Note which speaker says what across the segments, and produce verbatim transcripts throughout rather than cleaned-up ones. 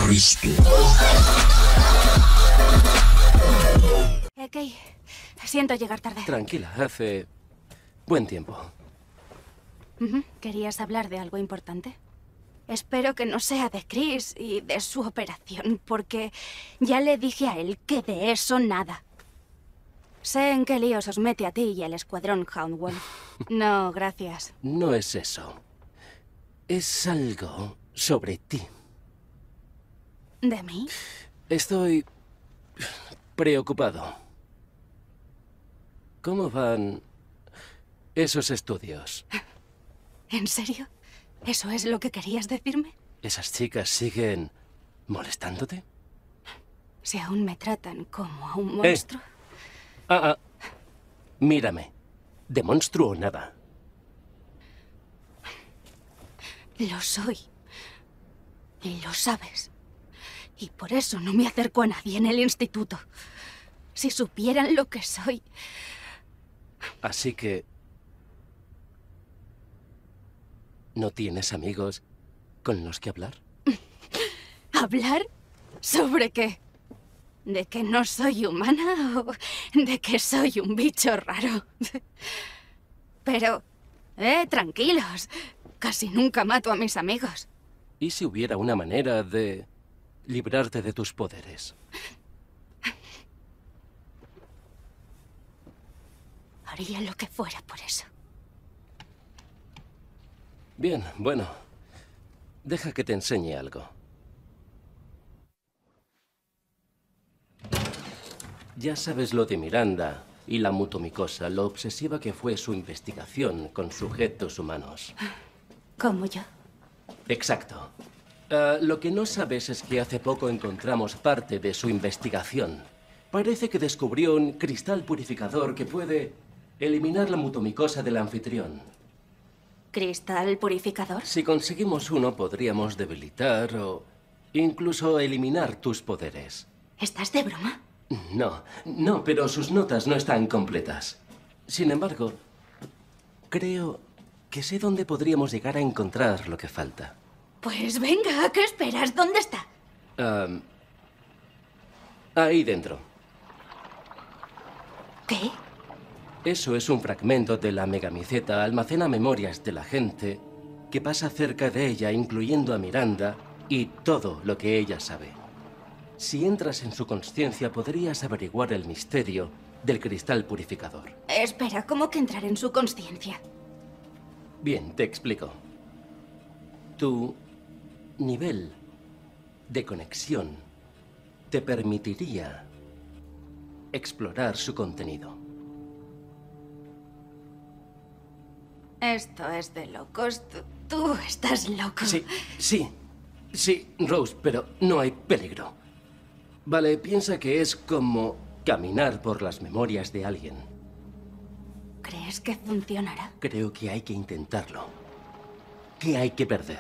Speaker 1: Cristo.
Speaker 2: Eh, Kay, siento llegar tarde.
Speaker 3: Tranquila, hace buen tiempo.
Speaker 2: Uh-huh. ¿Querías hablar de algo importante? Espero que no sea de Chris y de su operación, porque ya le dije a él que de eso nada. Sé en qué líos os mete a ti y al escuadrón Houndwolf. No, gracias.
Speaker 3: No es eso. Es algo sobre ti.
Speaker 2: ¿De mí?
Speaker 3: Estoy preocupado. ¿Cómo van esos estudios?
Speaker 2: ¿En serio? ¿Eso es lo que querías decirme?
Speaker 3: ¿Esas chicas siguen molestándote?
Speaker 2: Si aún me tratan como a un monstruo.
Speaker 3: Eh. Ah, ah. Mírame. De monstruo nada.
Speaker 2: Lo soy. Y lo sabes. Y por eso no me acerco a nadie en el instituto. Si supieran lo que soy...
Speaker 3: Así que... ¿no tienes amigos con los que hablar?
Speaker 2: ¿Hablar? ¿Sobre qué? ¿De que no soy humana o de que soy un bicho raro? Pero... Eh, tranquilos. Casi nunca mato a mis amigos.
Speaker 3: ¿Y si hubiera una manera de librarte de tus poderes?
Speaker 2: Haría lo que fuera por eso.
Speaker 3: Bien, bueno. Deja que te enseñe algo. Ya sabes lo de Miranda y la mutomicosa, lo obsesiva que fue su investigación con sujetos humanos.
Speaker 2: ¿Como yo?
Speaker 3: Exacto. Uh, lo que no sabes es que hace poco encontramos parte de su investigación. Parece que descubrió un cristal purificador que puede eliminar la mutomicosa del anfitrión.
Speaker 2: ¿Cristal purificador?
Speaker 3: Si conseguimos uno, podríamos debilitar o incluso eliminar tus poderes.
Speaker 2: ¿Estás de broma?
Speaker 3: No, no, pero sus notas no están completas. Sin embargo, creo que sé dónde podríamos llegar a encontrar lo que falta.
Speaker 2: Pues venga, ¿qué esperas? ¿Dónde está?
Speaker 3: Um, ahí dentro.
Speaker 2: ¿Qué?
Speaker 3: Eso es un fragmento de la megamiceta. Almacena memorias de la gente que pasa cerca de ella, incluyendo a Miranda y todo lo que ella sabe. Si entras en su consciencia, podrías averiguar el misterio del cristal purificador.
Speaker 2: Espera, ¿cómo que entrar en su consciencia?
Speaker 3: Bien, te explico. Tu nivel de conexión te permitiría explorar su contenido.
Speaker 2: Esto es de locos. Tú, tú estás loco.
Speaker 3: Sí, sí, sí, Rose, pero no hay peligro. Vale, piensa que es como caminar por las memorias de alguien.
Speaker 2: ¿Crees que funcionará?
Speaker 3: Creo que hay que intentarlo. ¿Qué hay que perder?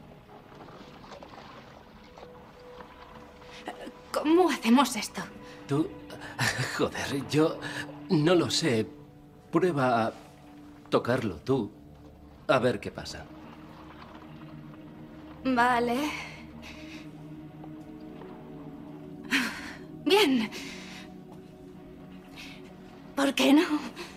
Speaker 2: ¿Cómo hacemos esto?
Speaker 3: Tú... Joder, yo no lo sé. Prueba a tocarlo tú. A ver qué pasa.
Speaker 2: Vale. Bien. ¿Por qué no?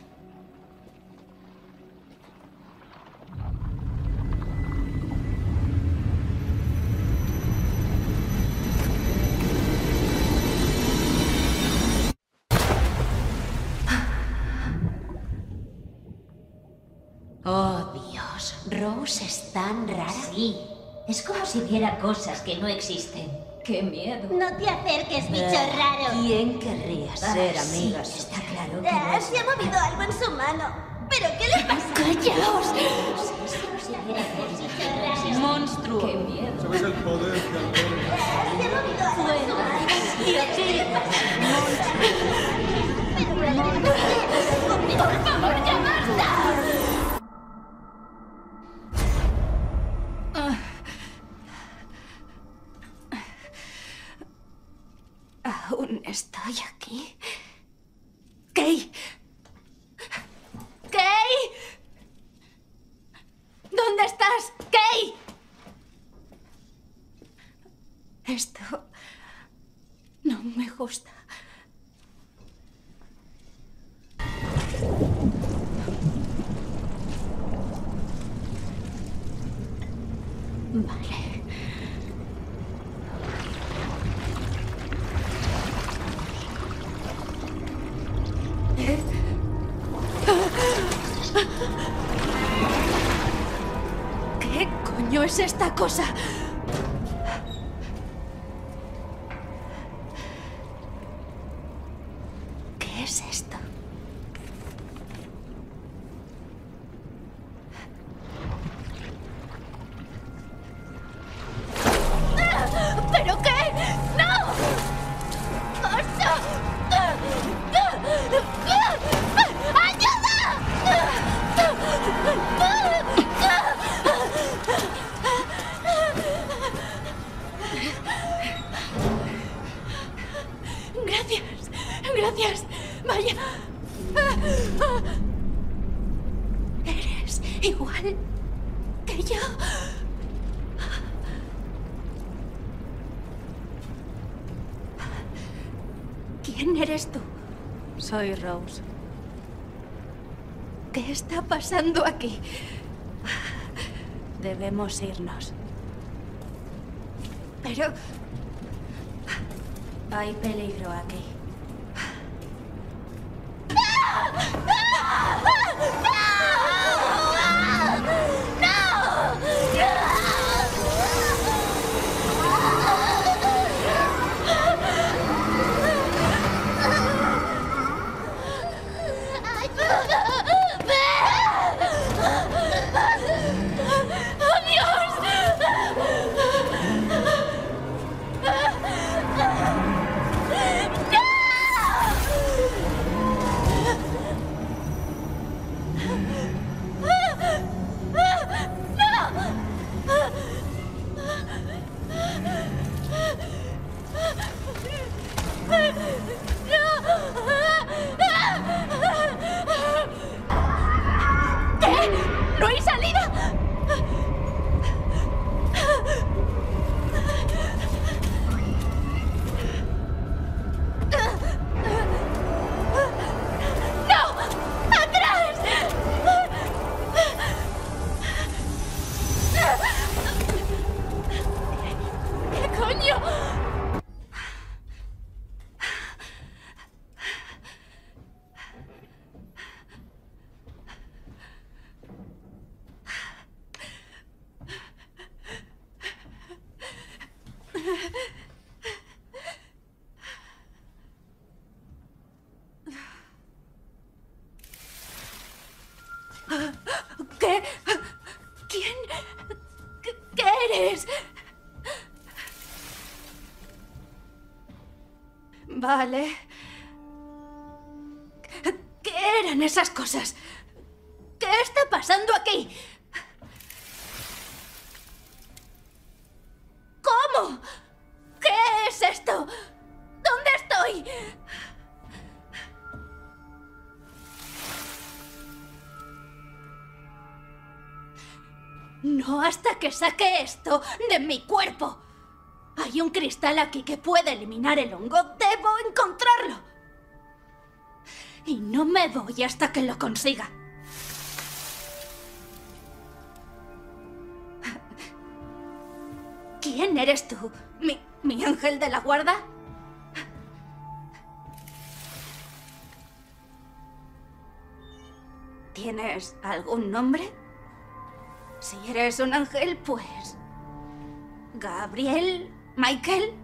Speaker 4: Oh, Dios. Rose es tan rara. Sí. Es como si viera cosas que no existen. ¡Qué miedo!
Speaker 5: No te acerques, bicho
Speaker 4: Eh,
Speaker 5: raro.
Speaker 4: ¿Quién querría ser
Speaker 5: Ah, sí,
Speaker 4: amigas? Está claro que
Speaker 5: Ah,
Speaker 4: no es-
Speaker 5: se ha movido algo en su mano. ¿Pero qué le pasa?
Speaker 2: ¡Callaos!
Speaker 4: ¡Monstruo! ¡Qué miedo!
Speaker 6: ¿Sabes el poder que alberga?
Speaker 5: Ah, se ha movido algo en su mano.
Speaker 4: ¡Y aquí!
Speaker 5: ¡Por favor, ya basta!
Speaker 2: Aún estoy aquí. ¡Kay! ¡Kay! ¿Dónde estás? ¡Kay! Esto no me gusta. Vale. ¿Qué coño es esta cosa? ¿Qué es esto? ¿Pero qué? ¡No! ¡Pasa! Gracias, gracias. Vaya. Eres igual que yo. ¿Quién eres tú? Soy Rose. ¿Qué está pasando aquí? Debemos irnos. Pero... hay peligro aquí. ¿Qué? ¿Quién? ¿Qué eres? Vale. ¿Qué eran esas cosas? ¿Qué está pasando aquí? ¿Cómo? ¿Qué es esto? ¿Dónde estoy? No hasta que saque esto de mi cuerpo. Hay un cristal aquí que puede eliminar el hongo. Debo encontrarlo. Y no me voy hasta que lo consiga. ¿Quién eres tú? ¿Mi, mi ángel de la guarda? ¿Tienes algún nombre? Si eres un ángel, pues... ¿Gabriel? ¿Michael?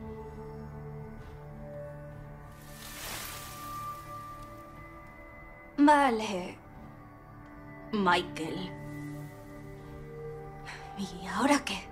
Speaker 2: Vale... Michael. ¿Y ahora qué?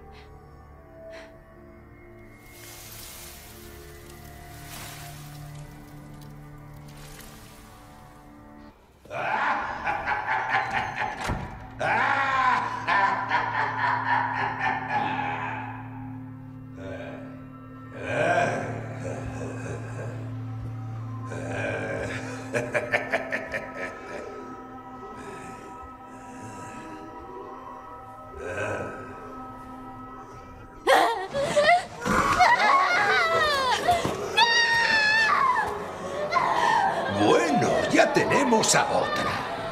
Speaker 1: tenemos a otra.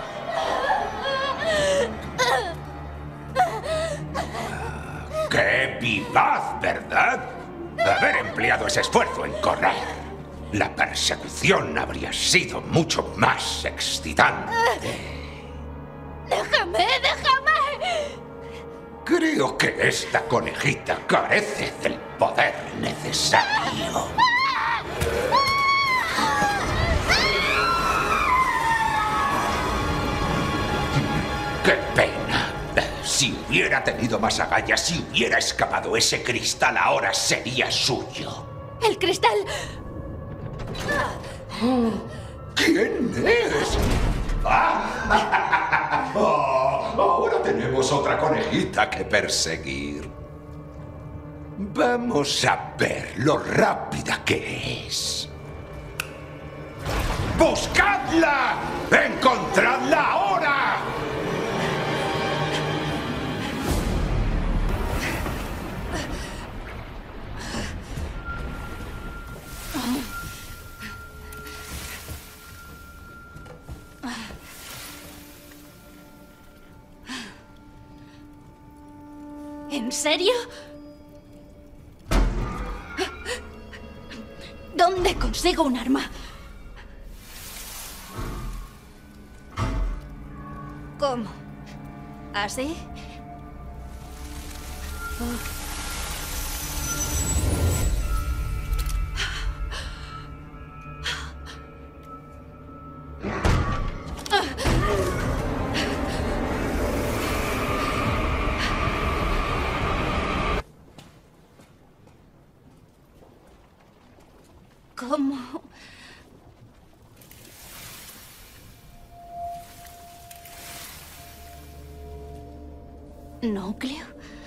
Speaker 1: ¡Qué vivaz, ¿verdad? Haber empleado ese esfuerzo en correr. La persecución habría sido mucho más excitante.
Speaker 5: ¡Déjame, déjame!
Speaker 1: Creo que esta conejita carece del poder necesario. ¡Qué pena! Si hubiera tenido más agallas, si hubiera escapado ese cristal, ahora sería suyo.
Speaker 5: ¡El cristal!
Speaker 1: ¿Quién es? ¡Ah! Oh, ahora tenemos otra conejita que perseguir. Vamos a ver lo rápida que es. ¡Buscadla! ¡Encontradla ahora!
Speaker 2: ¿En serio? ¿Dónde consigo un arma? ¿Cómo? ¿Así? ¿Cómo? ¿Núcleo?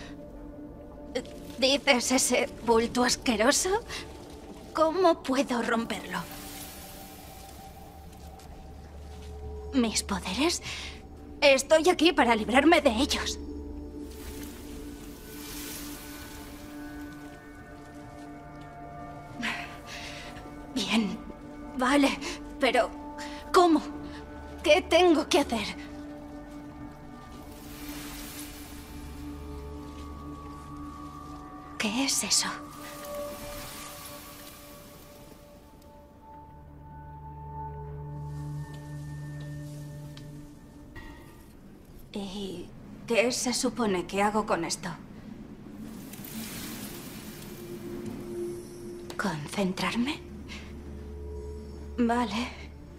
Speaker 2: ¿Dices ese bulto asqueroso? ¿Cómo puedo romperlo? ¿Mis poderes? Estoy aquí para librarme de ellos. Bien, vale, pero ¿cómo? ¿Qué tengo que hacer? ¿Qué es eso? ¿Y qué se supone que hago con esto? ¿Concentrarme? Vale.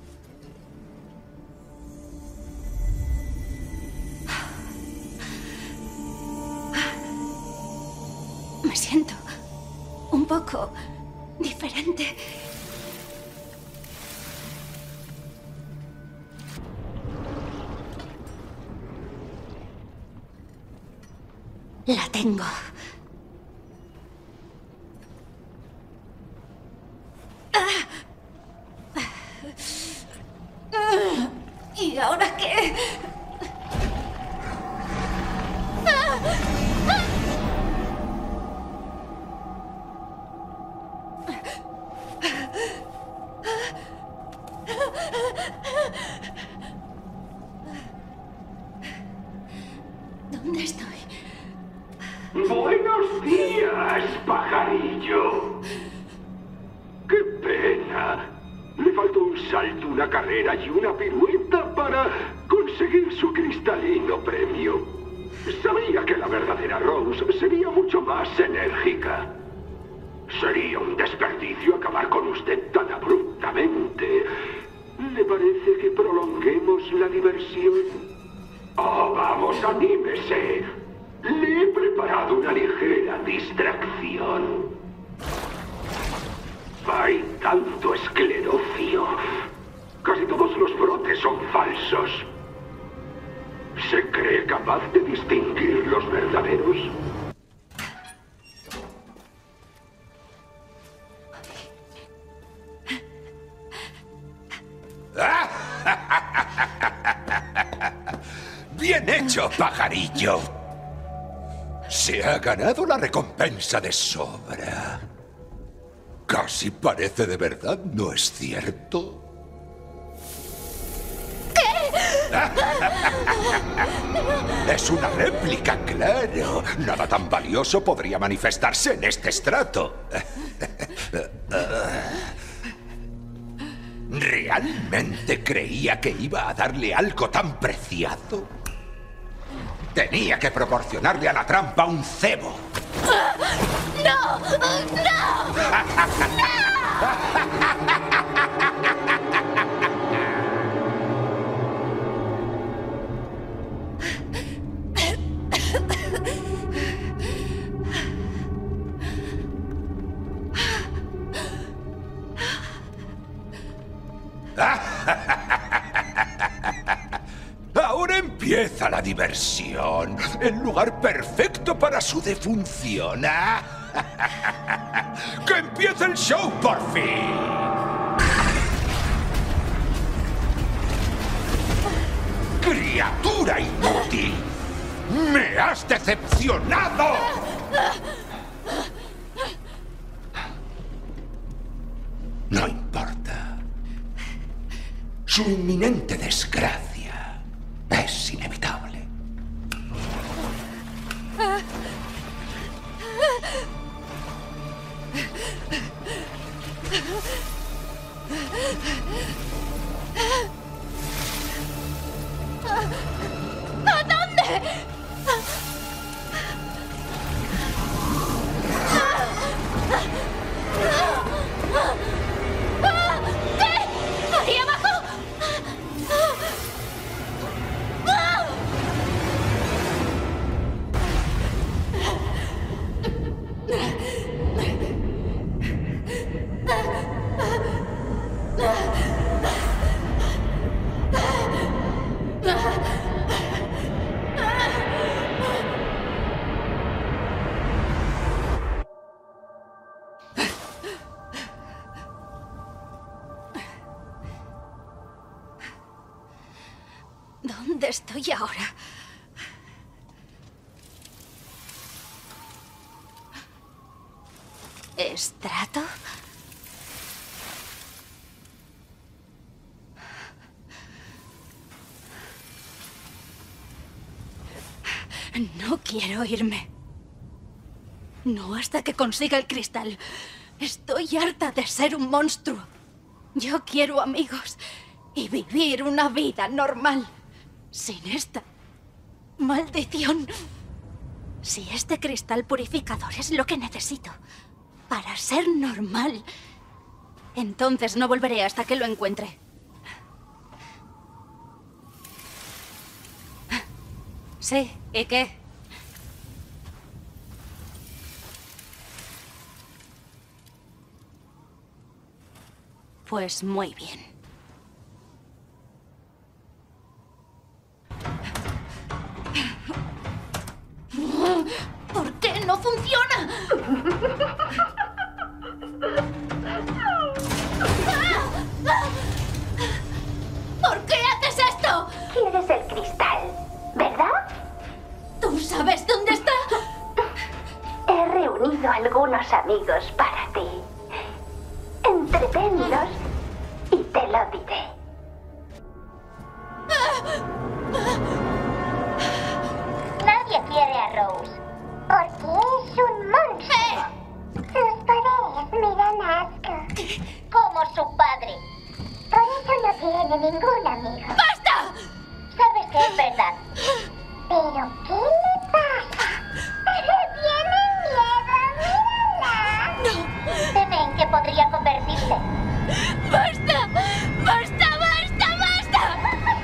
Speaker 2: Me siento un poco diferente. La tengo. ¿Y ahora qué? ¿Dónde estoy?
Speaker 7: Buenos días, pajarillo. ¡Qué pena! Le faltó un salto, una carrera y una pirueta para conseguir su cristalino premio. Sabía que la verdadera Rose sería mucho más enérgica. Sería un desperdicio acabar con usted tan abruptamente. ¿Le parece que prolonguemos la diversión? Oh, vamos, anímese. Le he preparado una ligera distracción. Hay tanto esclerocio. Casi todos los brotes son falsos. ¿Se cree capaz de distinguir los verdaderos?
Speaker 1: ¡Bien hecho, pajarillo! Se ha ganado la recompensa de sobra. Casi parece de verdad, ¿no es cierto? Es una réplica, claro. Nada tan valioso podría manifestarse en este estrato. ¿Realmente creía que iba a darle algo tan preciado? Tenía que proporcionarle a la trampa un cebo.
Speaker 5: ¡No! ¡No! ¡No!
Speaker 1: Ahora empieza la diversión. El lugar perfecto para su defunción. ¡Que empiece el show por fin! ¡Criatura inútil! ¡Me has decepcionado! No importa. Su inminente desgracia es inevitable.
Speaker 5: ¿A dónde? ¿Qué? ¿Ahí abajo?
Speaker 2: ¿Dónde estoy ahora? ¿Estrato? No quiero irme. No hasta que consiga el cristal. Estoy harta de ser un monstruo. Yo quiero amigos y vivir una vida normal. Sin esta maldición. Si este cristal purificador es lo que necesito para ser normal, entonces no volveré hasta que lo encuentre. Sí, ¿y qué? Pues muy bien. ¿Por qué no funciona? ¿Por qué haces esto?
Speaker 4: ¿Quieres el cristal, verdad?
Speaker 2: ¿Tú sabes dónde está?
Speaker 4: He reunido algunos amigos para ti. Entretenlos y te lo diré. Nadie quiere a Rose, porque es un monstruo. Sus poderes me dan asco. Como su padre. Por eso no tiene ningún amigo.
Speaker 5: ¡Basta!
Speaker 4: Sabes que es verdad. ¿Pero qué le pasa? ¿Tiene miedo? ¡Mírala!
Speaker 5: ¡No!
Speaker 4: ¿Temen que podría convertirse?
Speaker 5: ¡Basta! ¡Basta, basta, basta!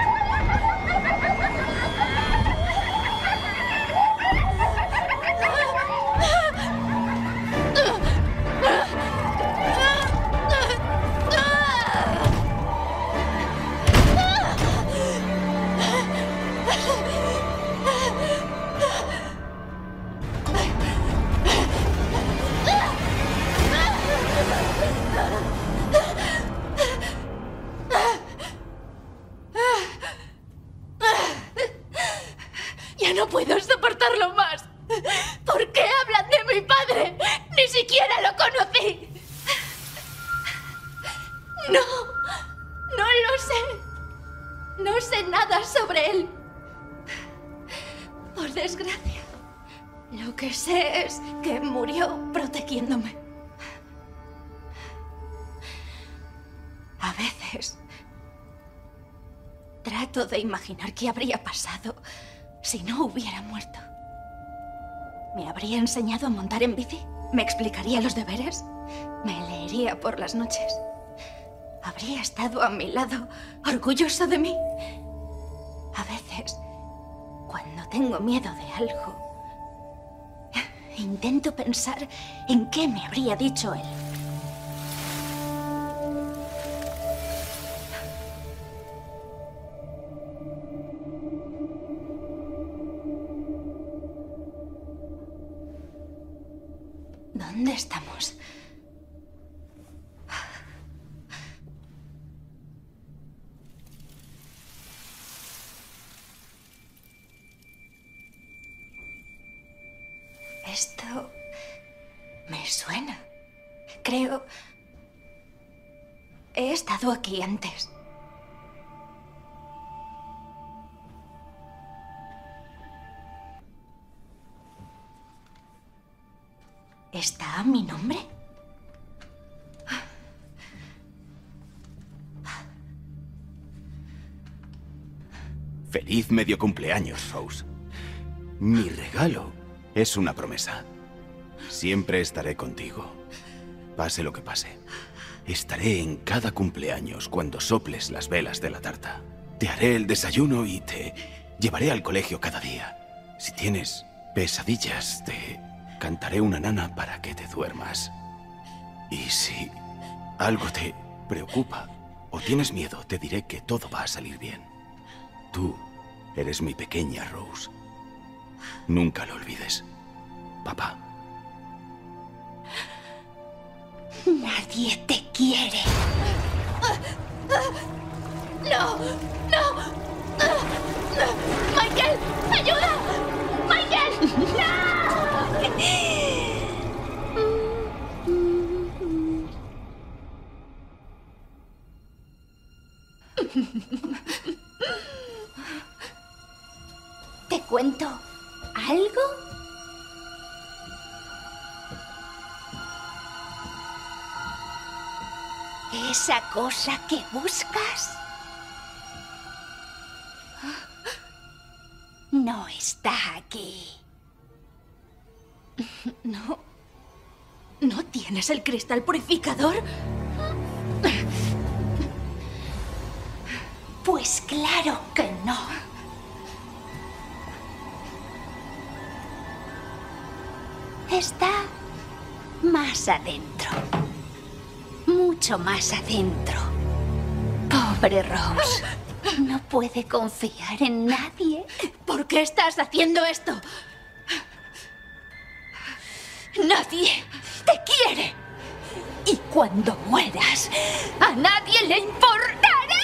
Speaker 5: Ya no puedo soportarlo más. ¿Por qué hablan de mi padre? Ni siquiera lo conocí. No, no lo sé. No No sé nada sobre él. Por desgracia. Lo que sé es que murió protegiéndome. A veces trato de imaginar qué habría pasado si no hubiera muerto. ¿Me habría enseñado a montar en bici? ¿Me explicaría los deberes? ¿Me leería por las noches? ¿Habría estado a mi lado, orgulloso de mí? A veces, cuando tengo miedo de algo, intento pensar en qué me habría dicho él. ¿Dónde estamos? Esto me suena. Creo... He estado aquí antes. ¿Está mi nombre?
Speaker 8: Feliz medio cumpleaños, Rose. Mi regalo es una promesa. Siempre estaré contigo. Pase lo que pase. Estaré en cada cumpleaños cuando soples las velas de la tarta. Te haré el desayuno y te llevaré al colegio cada día. Si tienes pesadillas, te cantaré una nana para que te duermas. Y si algo te preocupa o tienes miedo, te diré que todo va a salir bien. Tú eres mi pequeña Rose. Nunca lo olvides, papá.
Speaker 5: Nadie te quiere. ¡No! ¡No! ¡Michael! ¡Ayuda! ¡Michael! ¡No! ¿Te cuento algo? Esa cosa que buscas no está aquí.
Speaker 2: No. ¿No tienes el cristal purificador?
Speaker 5: Pues claro que no. Está más adentro. Mucho más adentro. Pobre Rose. No puede confiar en nadie.
Speaker 2: ¿Por qué estás haciendo esto?
Speaker 5: Nadie te quiere. Y cuando mueras, a nadie le importará.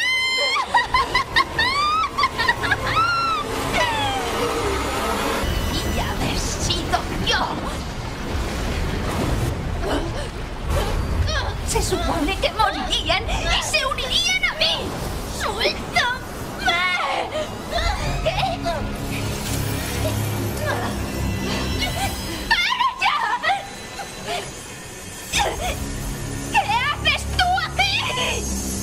Speaker 5: Y haber sido yo. Se supone que morirían y se unirían a mí. ¡Suéltame! ¿Qué? ¡Para ya! ¿Qué haces tú aquí?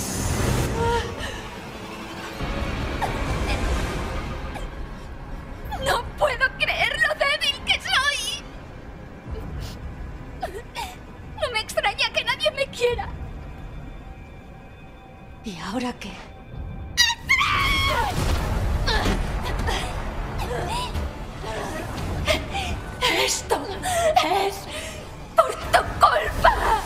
Speaker 5: No puedo creer lo débil que soy. No me extraña que nadie me quiera.
Speaker 2: ¿Y ahora qué?
Speaker 5: Esto es por tu culpa.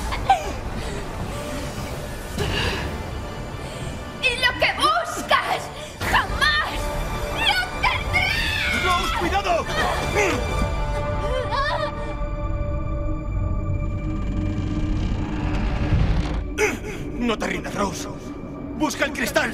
Speaker 5: Y lo que buscas jamás lo tendrás.
Speaker 8: ¡Rose, cuidado! No te rindas, Rose. Busca el cristal.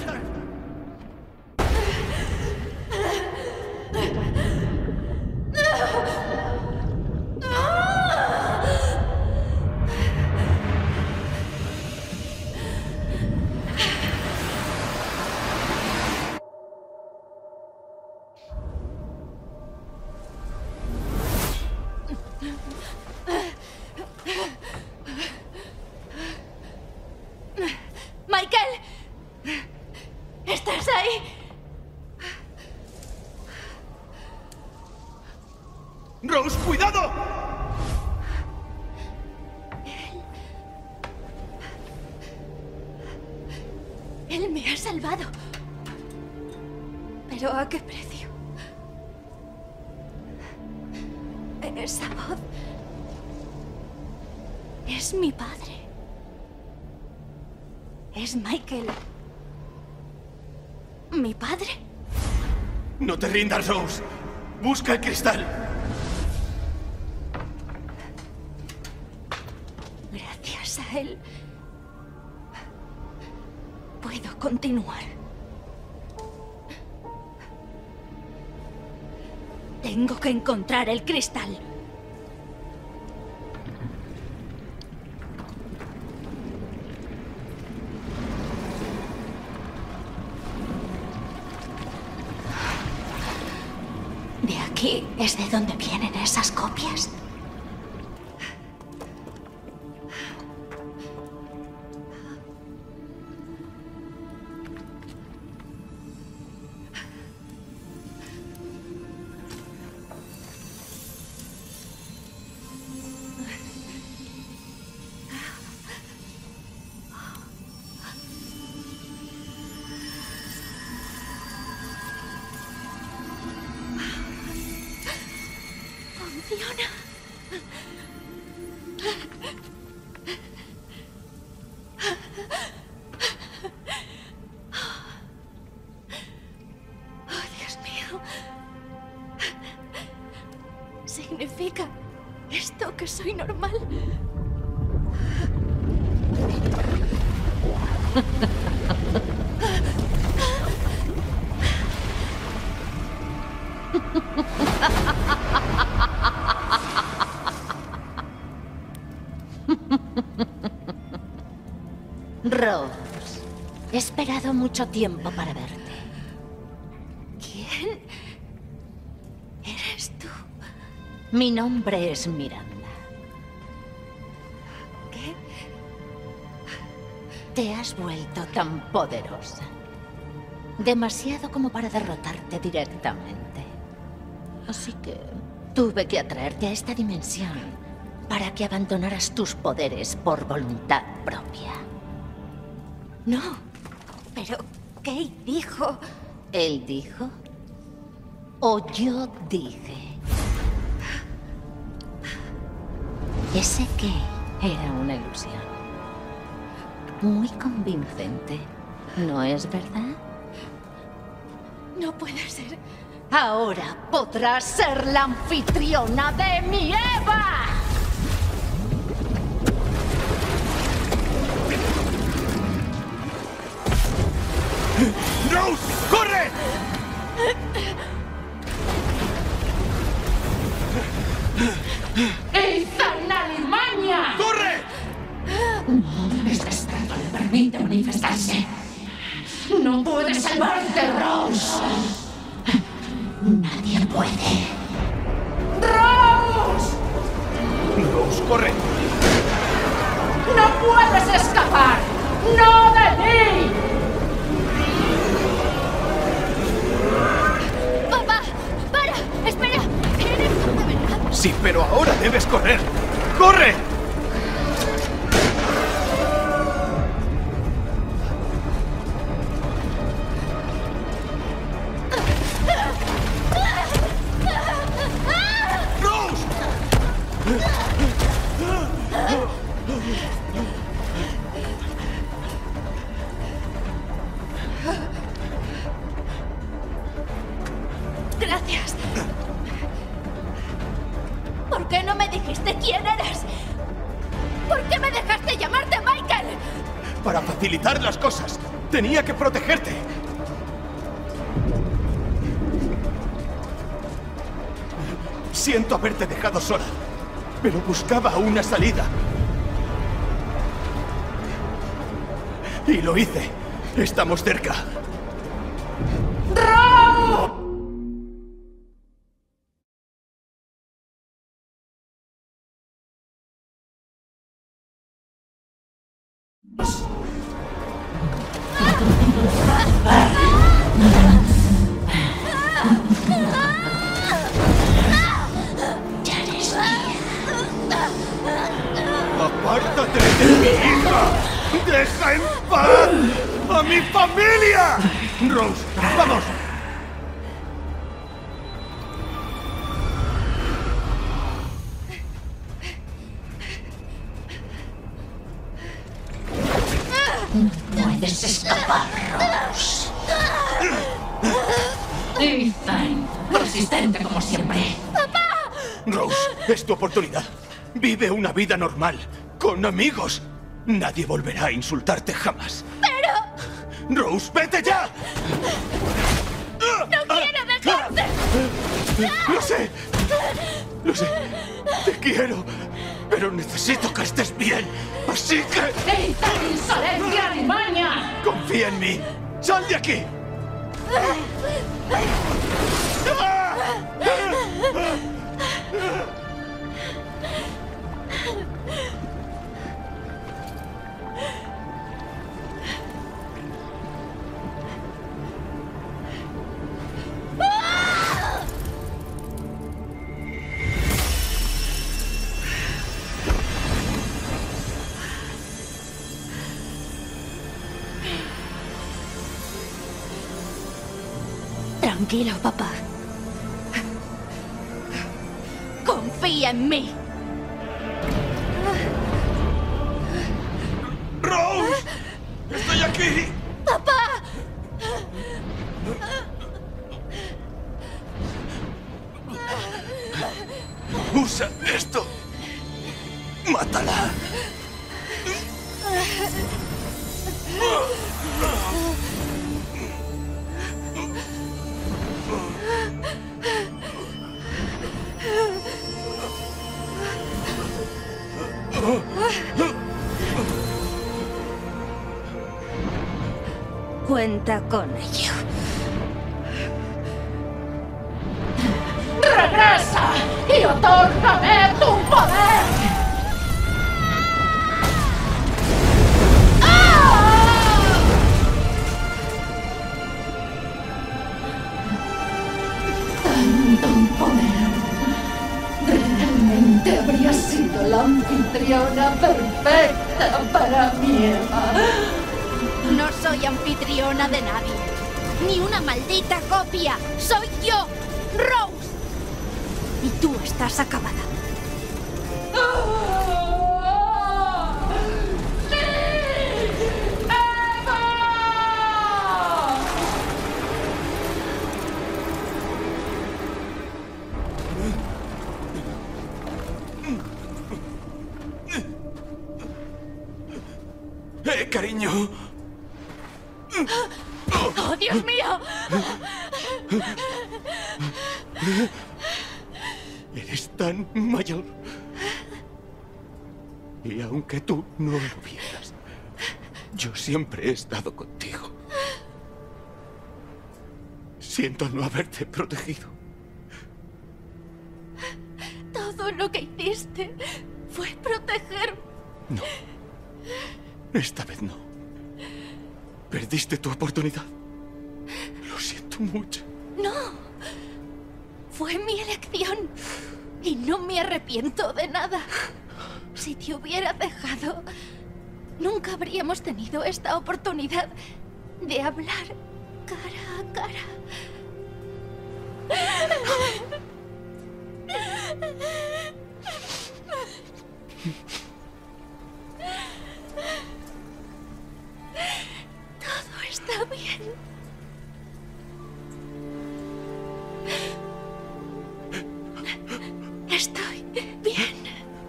Speaker 5: Él me ha salvado. ¿Pero a qué precio? Esa voz... es mi padre. Es Michael. ¿Mi padre?
Speaker 8: No te rindas, Rose. Busca el cristal.
Speaker 5: Gracias a él puedo continuar. Tengo que encontrar el cristal. De aquí es de donde vienen esas copias. Funciona. Oh, Dios mío. ¿Significa esto que soy normal?
Speaker 9: Rose, he esperado mucho tiempo para verte.
Speaker 5: ¿Quién eres tú?
Speaker 9: Mi nombre es Miranda.
Speaker 5: ¿Qué?
Speaker 9: Te has vuelto tan poderosa. Demasiado como para derrotarte directamente. Así que tuve que atraerte a esta dimensión para que abandonaras tus poderes por voluntad propia.
Speaker 5: No, pero Kate dijo...
Speaker 9: ¿Él dijo? ¿O yo dije? Ese que era una ilusión. Muy convincente, ¿no es verdad?
Speaker 5: No puede ser.
Speaker 9: Ahora podrás ser la anfitriona de mi Eva.
Speaker 8: ¡Rose! ¡Corre!
Speaker 10: ¡Ethan Alimaña!
Speaker 8: ¡Corre!
Speaker 10: No, esta estatua le permite manifestarse. No puede salvarte, Rose. Nadie puede. ¡Rose!
Speaker 8: ¡Rose, corre!
Speaker 10: ¡No puedes escapar! ¡No de mí!
Speaker 5: ¡Papá! ¡Para! ¡Espera! ¿Eres tú de verdad?
Speaker 8: Sí, pero ahora debes correr. ¡Corre!
Speaker 5: Gracias. ¿Por qué no me dijiste quién eras? ¿Por qué me dejaste llamarte Michael?
Speaker 8: Para facilitar las cosas, tenía que protegerte. Siento haberte dejado sola, pero buscaba una salida. Y lo hice. Estamos cerca.
Speaker 9: Ya eres mía.
Speaker 8: ¡Apártate de mi hija! ¡Deja en paz a mi familia! Rose, vamos.
Speaker 10: No puedes escapar, Rose. Ethan, persistente como siempre.
Speaker 8: Rose, es tu oportunidad. Vive una vida normal, con amigos. Nadie volverá a insultarte jamás.
Speaker 10: ¡Pero!
Speaker 8: ¡Rose, vete ya!
Speaker 10: ¡No quiero dejarte!
Speaker 8: Lo sé. Lo sé. Te quiero. Pero necesito que estés bien. Así que...
Speaker 10: ¡Ethan, insolencia alimaña!
Speaker 8: Confía en mí. ¡Sal de aquí!
Speaker 5: Tranquilo, papá. Confía en mí.
Speaker 8: ¡Rose! ¡Estoy aquí!
Speaker 5: ¡Papá!
Speaker 8: Usa esto. Mátala.
Speaker 5: Cuenta con ello.
Speaker 10: ¡Regresa y otórgame tu poder! Tanto poder. Realmente habría sido la anfitriona perfecta para mi Eva.
Speaker 5: No soy anfitriona de nadie. Ni una maldita copia. Soy yo, Rose. Y tú estás acabada.
Speaker 10: ¡Sí! ¡Eva!
Speaker 8: ¡Eh, cariño!
Speaker 5: ¡Oh, Dios mío!
Speaker 8: Eres tan mayor. Y aunque tú no lo vieras, yo siempre he estado contigo. Siento no haberte protegido.
Speaker 5: Todo lo que hiciste fue protegerme.
Speaker 8: No. Esta vez no. Perdiste tu oportunidad. Lo siento mucho.
Speaker 5: No. Fue mi elección. Y no me arrepiento de nada. Si te hubiera dejado, nunca habríamos tenido esta oportunidad de hablar cara a cara. Todo está bien. Estoy bien.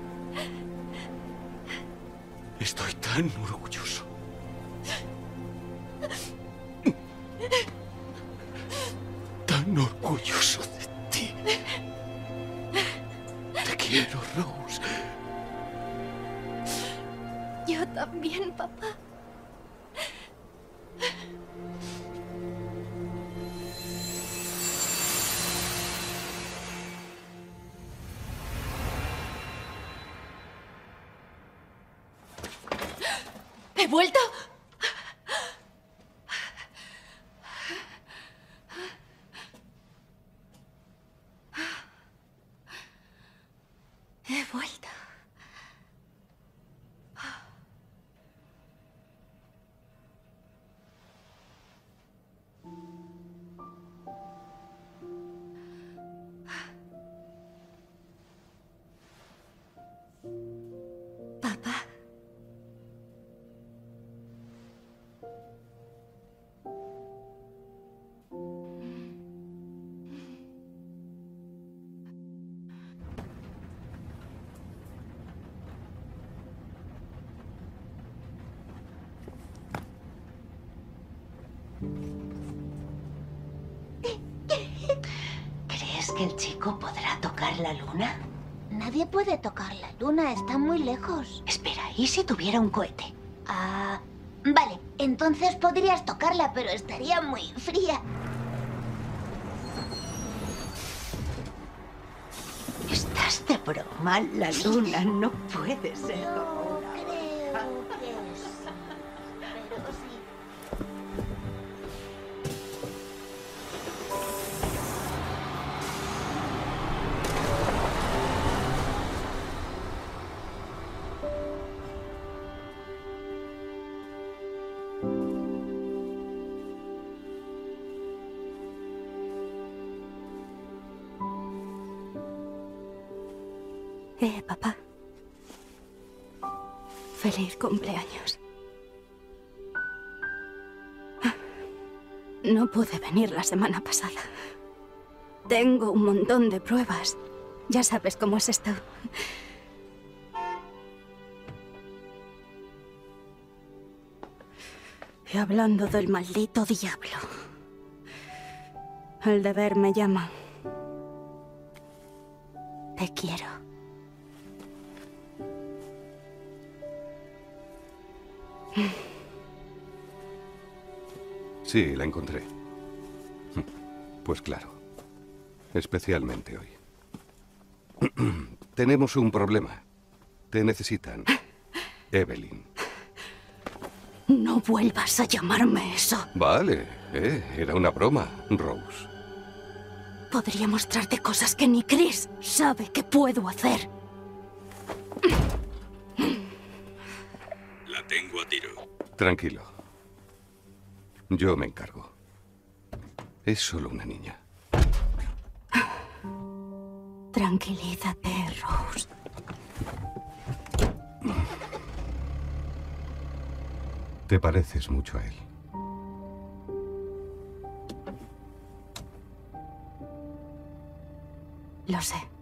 Speaker 8: Estoy tan orgulloso. Tan orgulloso de ti. Te quiero, Rose.
Speaker 5: Yo también, papá. ¿He vuelto? He vuelto. que el chico podrá tocar la luna?
Speaker 4: Nadie puede tocar la luna, está muy lejos.
Speaker 5: Espera, ¿y si tuviera un cohete?
Speaker 4: Ah, vale, entonces podrías tocarla, pero estaría muy fría.
Speaker 5: ¿Estás de broma? La luna no puede ser como una
Speaker 4: Creo que sí, pero sí.
Speaker 2: Eh, papá. Feliz cumpleaños. No pude venir la semana pasada. Tengo un montón de pruebas. Ya sabes cómo es esto. Y hablando del maldito diablo. El deber me llama. Te quiero.
Speaker 11: Sí, la encontré. Pues claro. Especialmente hoy. Tenemos un problema. Te necesitan. Evelyn.
Speaker 2: No vuelvas a llamarme eso.
Speaker 11: Vale, eh, era una broma, Rose.
Speaker 2: Podría mostrarte cosas que ni Chris sabe que puedo hacer.
Speaker 12: La tengo a tiro.
Speaker 11: Tranquilo. Yo me encargo. Es solo una niña.
Speaker 2: Tranquilízate, Rose.
Speaker 11: Te pareces mucho a él.
Speaker 2: Lo sé.